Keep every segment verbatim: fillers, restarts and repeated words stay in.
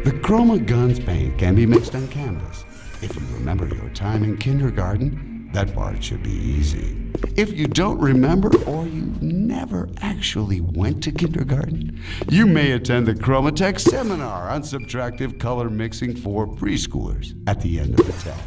The Chroma Guns paint can be mixed on canvas. If you remember your time in kindergarten, that part should be easy. If you don't remember, or you never actually went to kindergarten, you may attend the Chromatech seminar on subtractive color mixing for preschoolers at the end of the test.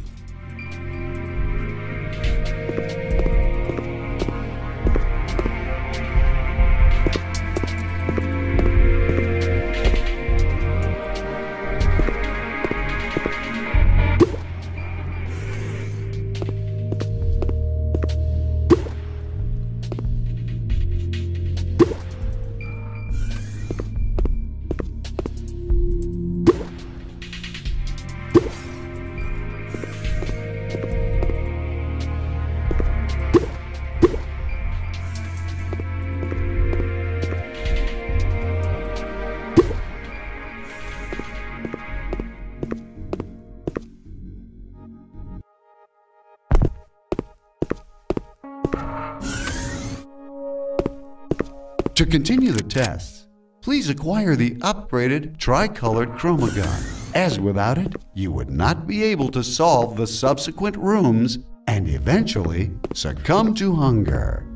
To continue the tests, please acquire the upgraded tri-colored Chromagun, as without it, you would not be able to solve the subsequent rooms and eventually succumb to hunger.